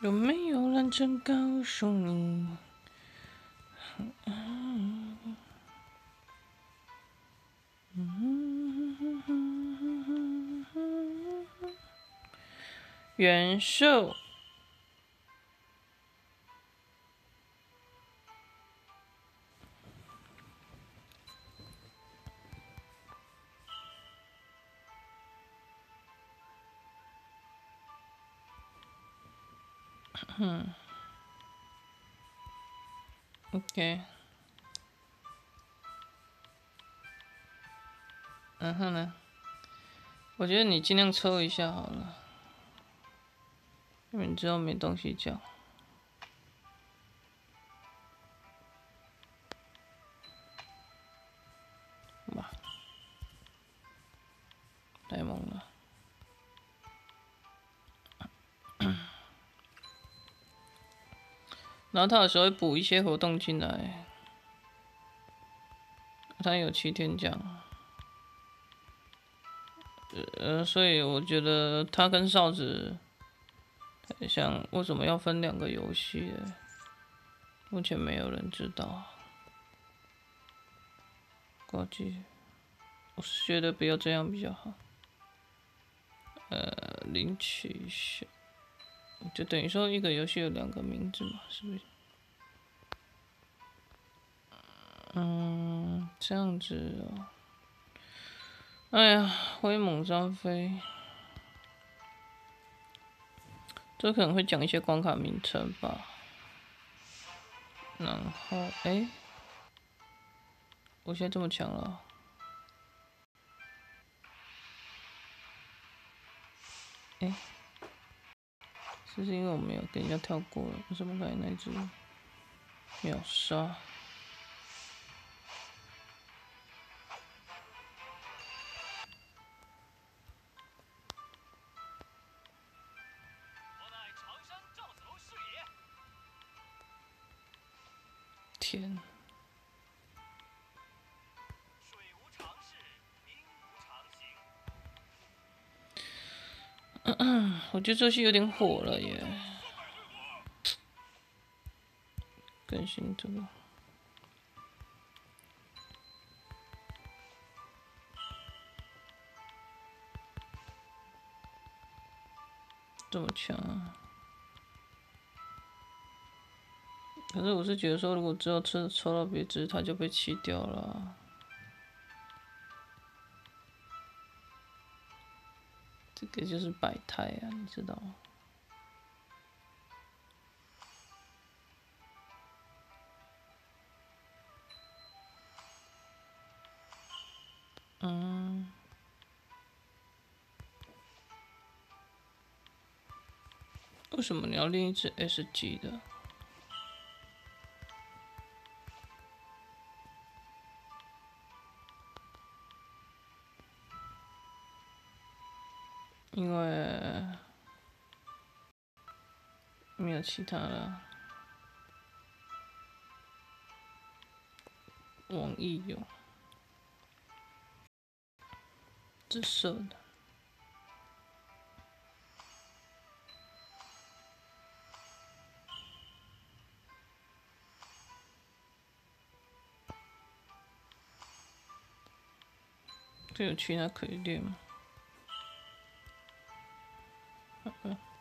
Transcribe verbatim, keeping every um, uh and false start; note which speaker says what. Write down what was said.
Speaker 1: 有没有认真告诉你？元寿。嗯 ，OK， 然后呢？我觉得你尽量抽一下好了，因为你之后没东西讲。哇，太猛了！然后他有时候会补一些活动进来，他有七天奖。呃，所以我觉得他跟哨子很像，为什么要分两个游戏？目前没有人知道。挂机，我是觉得不要这样比较好。呃，领取一下，就等于说一个游戏有两个名字嘛，是不是？嗯，这样子哦。哎呀，威猛张飞，这可能会讲一些关卡名称吧。然后，哎、欸，我现在这么强了。哎、欸，是不是因为我没有跟人家跳过了？为什么刚才那只秒杀？天！嗯嗯，我觉得这戏有点火了耶。更新这个。这么强啊！可是我是觉得说，如果之后抽抽到别只，它就被弃掉了。这个就是百态啊，你知道吗？嗯。为什么你要练一只 S 级的？因为没有其他了。网易有紫色的。这有其他可以练吗？嗯嗯。